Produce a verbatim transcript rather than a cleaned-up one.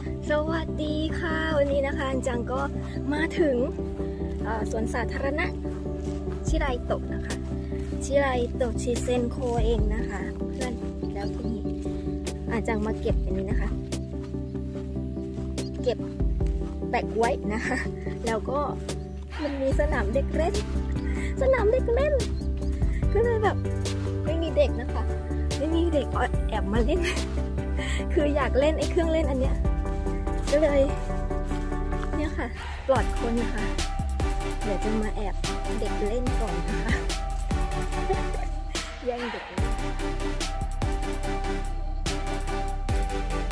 สวัสดีค่ะวันนี้นะคะอันจังก็มาถึงสวนสาธารณะชิไรโตะนะคะชิไรโตะชิเซนโคเองนะคะเพื่อนแล้วทีนี้อันจังมาเก็บอันนี้นะคะเก็บแปะไว้นะคะแล้วก็มันมีสนามเด็กเล่นสนามเด็กเล่นก็เลยแบบไม่มีเด็กนะคะไม่มีเด็กแอบมาเล่นคืออยากเล่นไอ้เครื่องเล่นอันเนี้ยก็เลยเนี่ยค่ะปลอดคนนะคะเดี๋ยวจะมาแอบเด็กเล่นก่อนนะคะแย่งเด็กเล่น